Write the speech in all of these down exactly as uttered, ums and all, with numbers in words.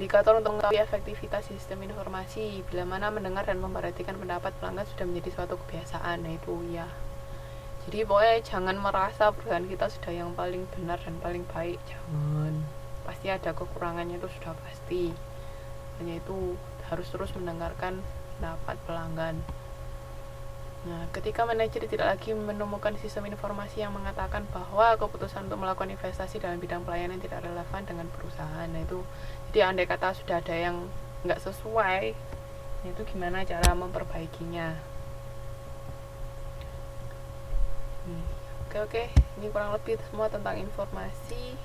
Indikator untuk mengetahui efektivitas sistem informasi bila mana mendengar dan memperhatikan pendapat pelanggan sudah menjadi suatu kebiasaan. Nah itu ya. Jadi pokoknya jangan merasa perusahaan kita sudah yang paling benar dan paling baik. Jangan. Pasti ada kekurangannya, itu sudah pasti. Hanya itu harus terus mendengarkan pendapat pelanggan. Nah, ketika manajer tidak lagi menemukan sistem informasi yang mengatakan bahwa keputusan untuk melakukan investasi dalam bidang pelayanan tidak relevan dengan perusahaan, nah itu, jadi andai kata sudah ada yang nggak sesuai, nah itu gimana cara memperbaikinya. Hmm. Oke oke, ini kurang lebih semua tentang informasi.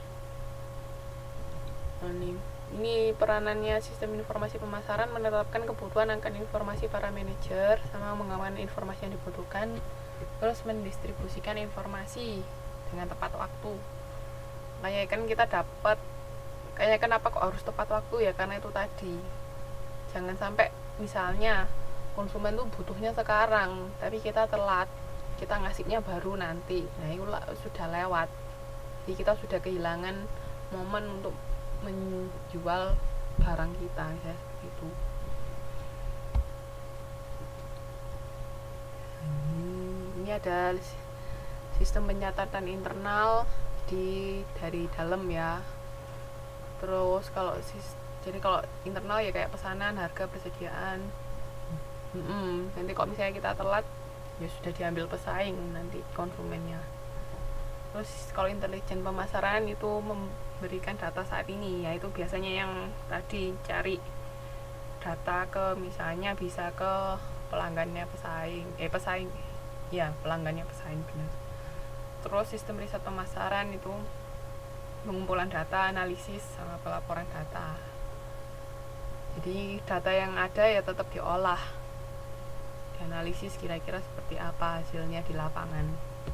Nah, ini. Ini peranannya sistem informasi pemasaran menetapkan kebutuhan akan informasi para manajer sama mengamankan informasi yang dibutuhkan, terus mendistribusikan informasi dengan tepat waktu. Kayak kan kita dapat, kayak kenapa kok harus tepat waktu ya, karena itu tadi jangan sampai misalnya konsumen tuh butuhnya sekarang tapi kita telat, kita ngasihnya baru nanti, nah itu sudah lewat, jadi kita sudah kehilangan momen untuk menjual barang kita ya, itu. Ini ada sistem pencatatan internal di dari dalam ya. Terus kalau jadi kalau internal ya kayak pesanan, harga, persediaan. Mm-mm. Nanti kalau misalnya kita telat ya sudah diambil pesaing nanti konsumennya. Terus kalau intelijen pemasaran itu memberikan data saat ini, yaitu biasanya yang tadi cari data ke misalnya bisa ke pelanggannya pesaing, eh pesaing, ya pelanggannya pesaing benar. Terus sistem riset pemasaran itu pengumpulan data, analisis sama pelaporan data. Jadi data yang ada ya tetap diolah, dianalisis kira-kira seperti apa hasilnya di lapangan.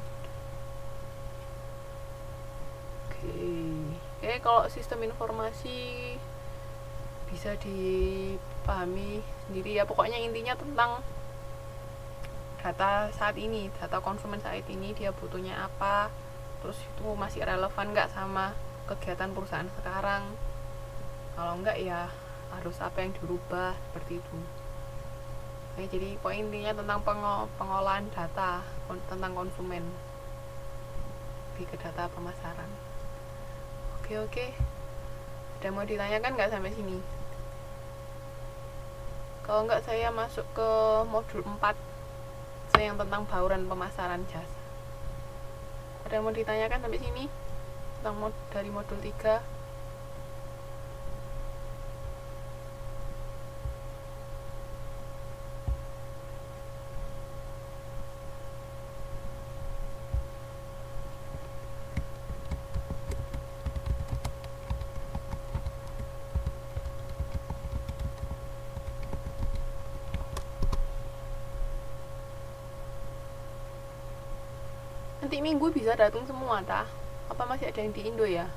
Oke, kalau sistem informasi bisa dipahami sendiri ya, pokoknya intinya tentang data saat ini, data konsumen saat ini dia butuhnya apa, terus itu masih relevan nggak sama kegiatan perusahaan sekarang, kalau enggak ya harus apa yang dirubah, seperti itu. Oke, jadi poin intinya tentang pengolahan data tentang konsumen, lebih ke data pemasaran. Oke oke, ada mau ditanyakan nggak sampai sini? Kalau nggak saya masuk ke modul empat yang tentang bauran pemasaran jasa. Ada yang mau ditanyakan sampai sini tentang mod dari modul tiga? Nanti minggu bisa datang semua tah? Apa masih ada yang di Indo ya?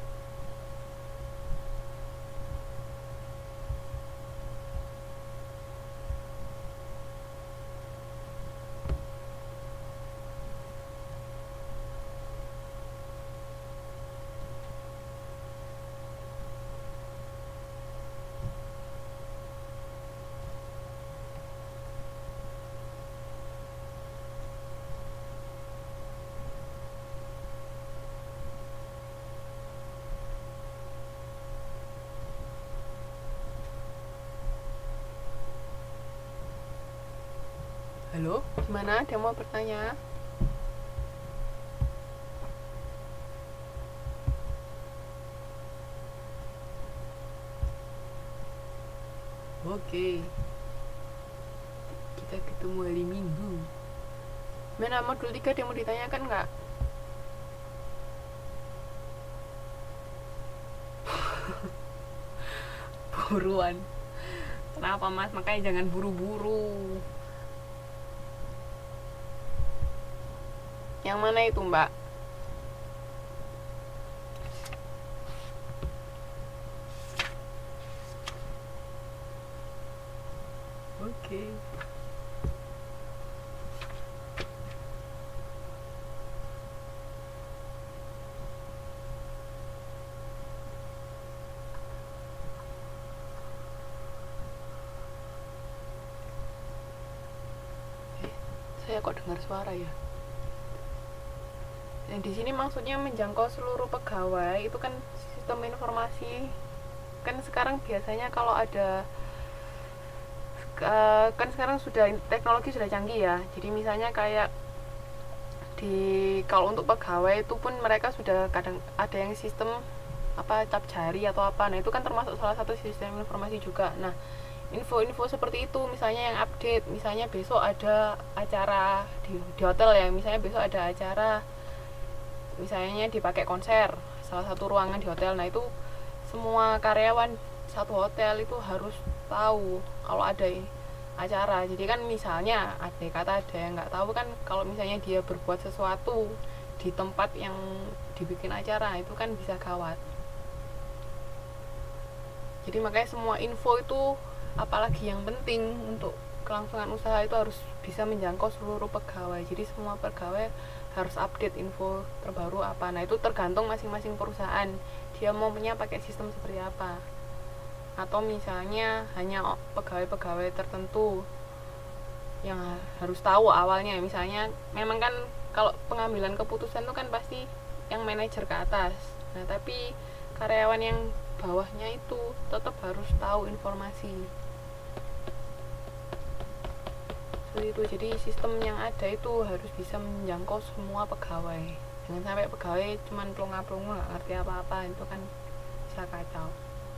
Halo, gimana? Ada mau bertanya? Oke, kita ketemu hari Minggu. Mana modul tiga ada yang mau ditanyakan nggak? Buruan. Kenapa mas? Makanya jangan buru-buru. Yang mana itu mbak? Oke. saya kok dengar suara ya. Dan di sini maksudnya menjangkau seluruh pegawai, itu kan sistem informasi. Kan sekarang biasanya kalau ada uh, kan sekarang sudah teknologi sudah canggih ya. Jadi misalnya kayak di kalau untuk pegawai itu pun mereka sudah kadang ada yang sistem apa cap jari atau apa. Nah, itu kan termasuk salah satu sistem informasi juga. Nah, info-info seperti itu misalnya yang update, misalnya besok ada acara di, di hotel ya, misalnya besok ada acara misalnya dipakai konser salah satu ruangan di hotel. Nah, itu semua karyawan satu hotel itu harus tahu kalau ada acara. Jadi kan misalnya ada kata ada yang nggak tahu kan, kalau misalnya dia berbuat sesuatu di tempat yang dibikin acara itu kan bisa gawat. Jadi makanya semua info itu, apalagi yang penting untuk kelangsungan usaha, itu harus bisa menjangkau seluruh pegawai. Jadi semua pegawai harus update info terbaru apa. Nah, itu tergantung masing-masing perusahaan dia maunya pakai sistem seperti apa. Atau misalnya hanya pegawai-pegawai tertentu yang harus tahu awalnya. Misalnya memang kan kalau pengambilan keputusan itu kan pasti yang manajer ke atas. Nah, tapi karyawan yang bawahnya itu tetap harus tahu informasi. Itu jadi sistem yang ada itu harus bisa menjangkau semua pegawai, jangan sampai pegawai cuma pelonga-pelonga nggak ngerti apa-apa, itu kan bisa kacau.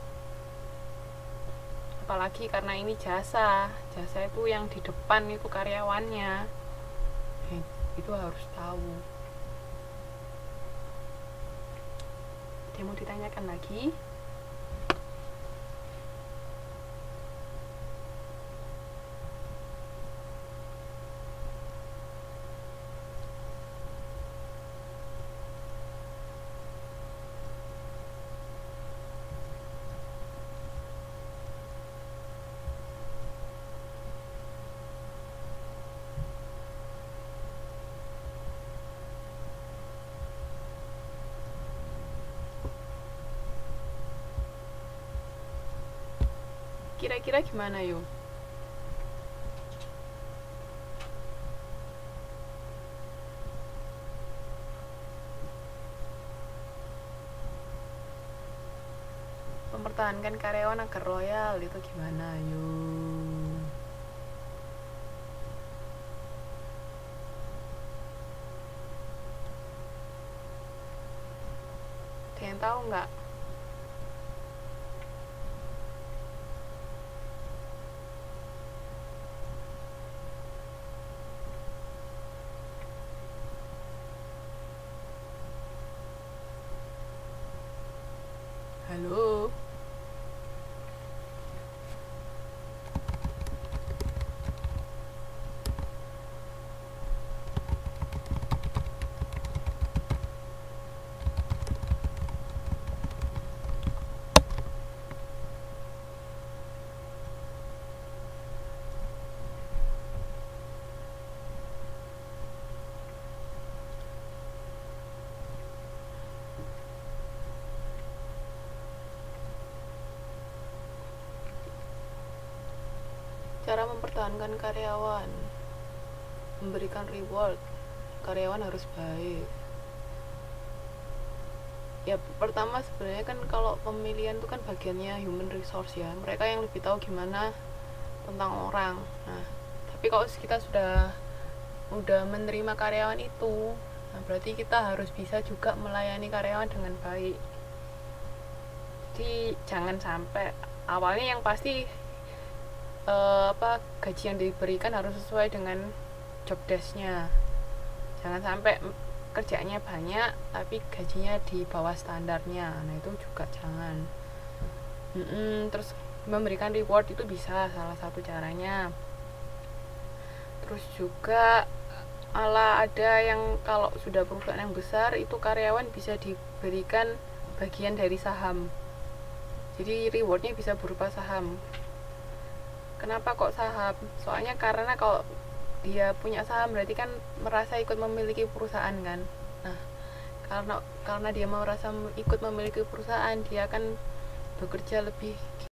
Apalagi karena ini jasa jasa itu yang di depan itu karyawannya, eh, itu harus tahu. Dia mau ditanyakan lagi? Kira-kira gimana yuk? Mempertahankan karyawan agar loyal itu gimana yuk? Ada yang tahu nggak? Halo? Cara mempertahankan karyawan, memberikan reward, karyawan harus baik. Ya, pertama sebenarnya kan kalau pemilihan itu kan bagiannya human resource ya, mereka yang lebih tahu gimana tentang orang. Nah, tapi kalau kita sudah udah menerima karyawan itu, nah berarti kita harus bisa juga melayani karyawan dengan baik. Jadi jangan sampai awalnya yang pasti Uh, apa gaji yang diberikan harus sesuai dengan job desk-nya. Jangan sampai kerjaannya banyak tapi gajinya di bawah standarnya. Nah, itu juga jangan. Mm-mm, terus memberikan reward itu bisa salah satu caranya. Terus juga ala ada yang kalau sudah perusahaan yang besar itu karyawan bisa diberikan bagian dari saham. Jadi rewardnya bisa berupa saham. Kenapa kok saham? Soalnya karena kalau dia punya saham berarti kan merasa ikut memiliki perusahaan kan. Nah, karena karena dia merasa ikut memiliki perusahaan, dia akan bekerja lebih